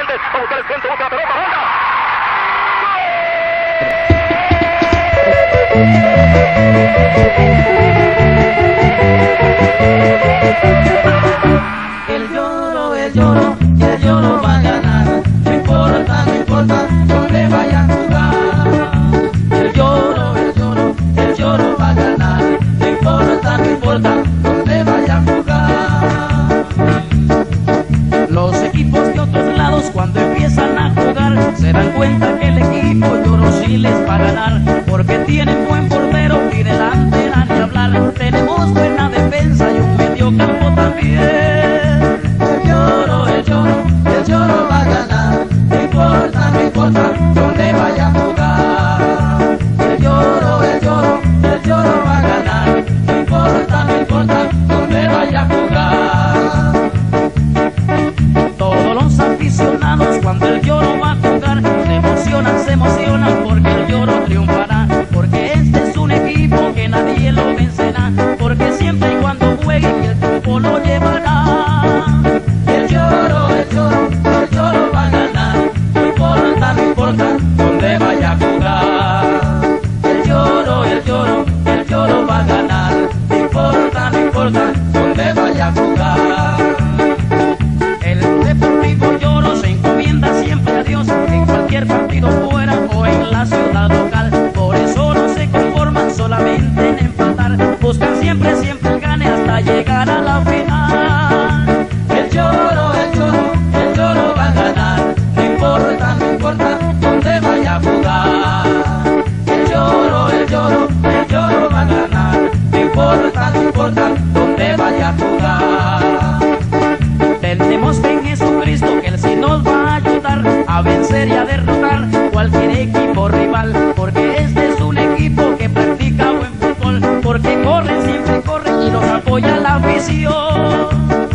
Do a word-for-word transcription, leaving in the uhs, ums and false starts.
frente, a buscar el centro, busca la pelota, ¡anda! El lloro, el lloro, y el lloro va a ganar. No importa, no importa dónde vaya a jugar. El lloro, el lloro, el lloro va a ganar. No importa, no importa dónde vaya a jugar. Los equipos de otros lados cuando empiezan a jugar se dan cuenta que el equipo lloro sí les va a ganar, porque tienen buen portero y delantera ni hablar. Tenemos buena defensa y un medio campo también. El lloro, el lloro, el lloro va a ganar. No importa, no importa dónde vaya a jugar. El lloro, el lloro, el lloro va a ganar. No importa, no importa dónde vaya a jugar. Todos los aficionados cuando el lloro va a jugar se emocionan, se emocionan porque el lloro triunfará, porque este es un equipo que nadie lo vencerá, porque siempre y cuando juegue el triunfo lo llevará. El lloro, el lloro, el lloro va a ganar. No importa, no importa dónde vaya a jugar. El lloro, el lloro, el lloro va a ganar. No importa, no importa dónde vaya a jugar. El Deportivo Lloro se encomienda siempre a Dios en cualquier partido fuera o en la ciudad local. Por eso no se conforman solamente en empatar, buscan siempre, siempre el gane hasta llegar a la final. El lloro, el lloro, el lloro va a ganar. No importa, no importa dónde vaya a jugar. El lloro, el lloro, el lloro va a ganar. No importa, no importa dónde vaya a jugar. Tenemos fe en Jesucristo que Él sí nos va a ayudar a vencer y a derrotar cualquier equipo rival, porque este es un equipo que practica buen fútbol, porque corren, siempre corren y nos apoya la afición.